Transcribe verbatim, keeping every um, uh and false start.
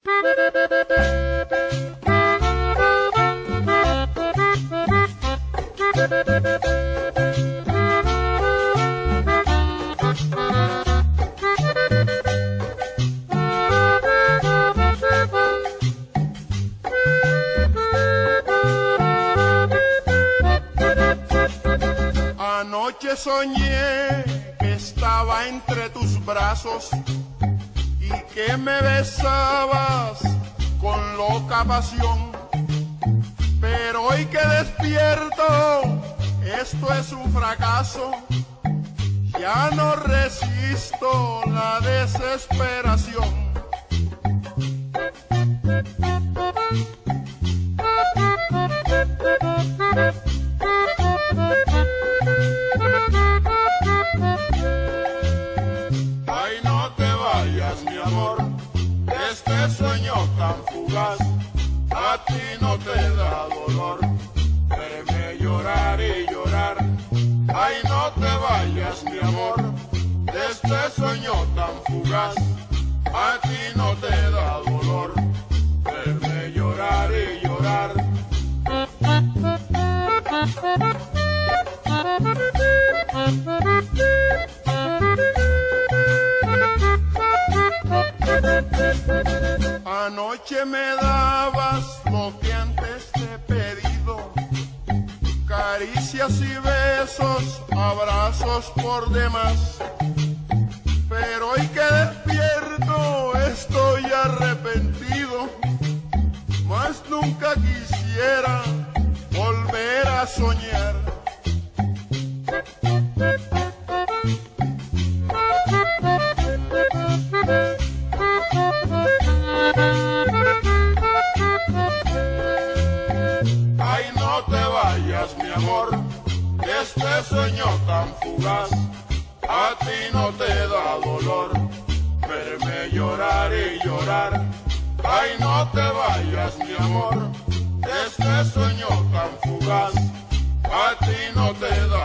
Anoche soñé que estaba entre tus brazos y que me besabas con loca pasión. Pero hoy que despierto, esto es un fracaso. Ya no resisto la desesperación. Ay, no te vayas, mi amor, de este sueño tan fugaz. A ti no te da dolor verme llorar y llorar. Ay, no te vayas, mi amor, de este sueño tan fugaz. A ti no te da dolor verme llorar y llorar. Anoche me dabas lo que antes te he pedido, caricias y besos, abrazos por demás. Pero hoy que despierto estoy arrepentido, mas nunca quisiera volver a soñar. Ay, no te vayas, mi amor, de este sueño tan fugaz. A ti no te da dolor verme llorar y llorar. Ay, no te vayas, mi amor, de este sueño tan fugaz. A ti no te da